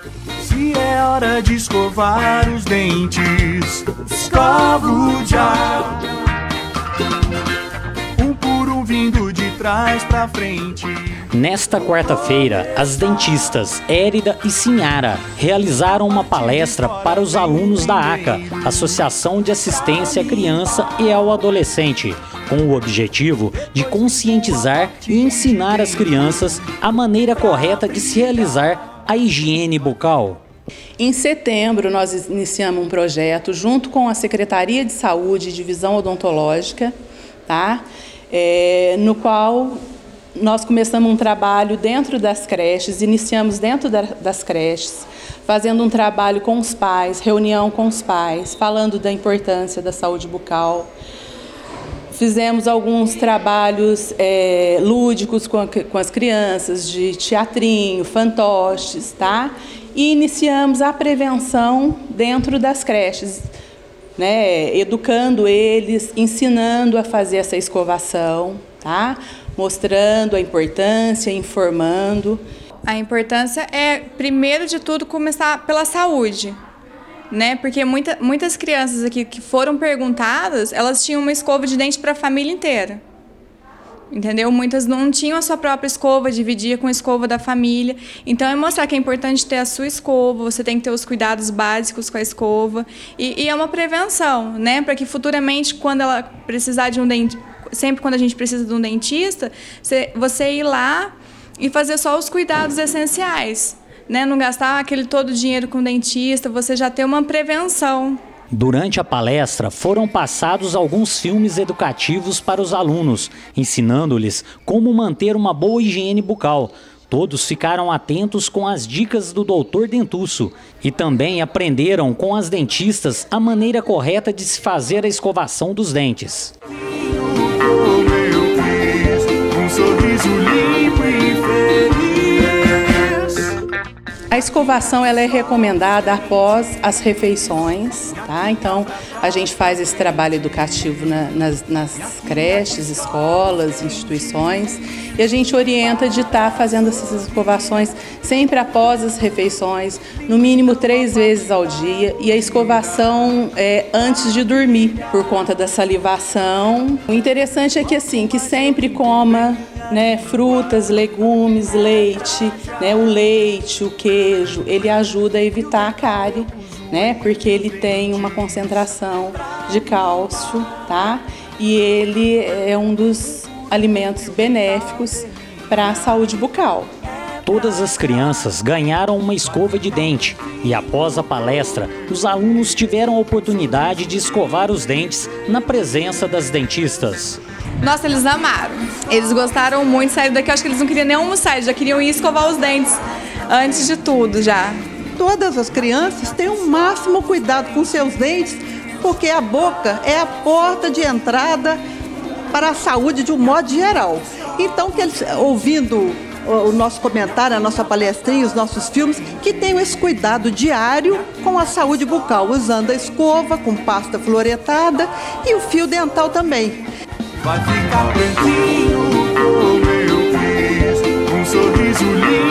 Se é hora de escovar os dentes, escovo já. Um por um vindo de trás pra frente. Nesta quarta-feira, as dentistas Érida e Sinhara realizaram uma palestra para os alunos da ACA, Associação de Assistência à Criança e ao Adolescente, com o objetivo de conscientizar e ensinar as crianças a maneira correta de se realizar a higiene bucal. Em setembro, nós iniciamos um projeto junto com a Secretaria de Saúde e Divisão Odontológica, tá? No qual nós começamos um trabalho dentro das creches, iniciamos dentro das creches, fazendo um trabalho com os pais, reunião com os pais, falando da importância da saúde bucal. Fizemos alguns trabalhos lúdicos com as crianças, de teatrinho, fantoches, tá? E iniciamos a prevenção dentro das creches, né? Educando eles, ensinando a fazer essa escovação, tá? Mostrando a importância, informando. A importância é, primeiro de tudo, começar pela saúde, né? Porque muitas crianças aqui que foram perguntadas, elas tinham uma escova de dente para a família inteira. Entendeu? Muitas não tinham a sua própria escova, dividia com a escova da família. Então, é mostrar que é importante ter a sua escova, você tem que ter os cuidados básicos com a escova. E é uma prevenção, né? Para que futuramente, quando ela precisar de um dente, sempre quando a gente precisa de um dentista, você ir lá e fazer só os cuidados essenciais, né? Não gastar aquele todo o dinheiro com o dentista, você já ter uma prevenção. Durante a palestra, foram passados alguns filmes educativos para os alunos, ensinando-lhes como manter uma boa higiene bucal. Todos ficaram atentos com as dicas do Dr. Dentuço e também aprenderam com as dentistas a maneira correta de se fazer a escovação dos dentes. Um sorriso limpo e feliz. A escovação ela é recomendada após as refeições, tá? Então, a gente faz esse trabalho educativo nas creches, escolas, instituições, e a gente orienta de estar fazendo essas escovações sempre após as refeições, no mínimo 3 vezes ao dia, e a escovação antes de dormir, por conta da salivação. O interessante é que, assim, que sempre coma, né, frutas, legumes, leite, né, o leite, o queijo, ele ajuda a evitar a cárie, né, porque ele tem uma concentração de cálcio, tá? E ele é um dos alimentos benéficos para a saúde bucal. Todas as crianças ganharam uma escova de dente e, após a palestra, os alunos tiveram a oportunidade de escovar os dentes na presença das dentistas. Nossa, eles amaram. Eles gostaram muito, saíram daqui, acho que eles não queriam nem almoçar, eles já queriam ir escovar os dentes antes de tudo já. Todas as crianças têm o máximo cuidado com seus dentes, porque a boca é a porta de entrada para a saúde de um modo geral. Então, que eles, ouvindo o nosso comentário, a nossa palestrinha, os nossos filmes, que tenham esse cuidado diário com a saúde bucal, usando a escova com pasta fluoretada e o fio dental também. Vai ficar branquinho como eu quis, um sorriso lindo.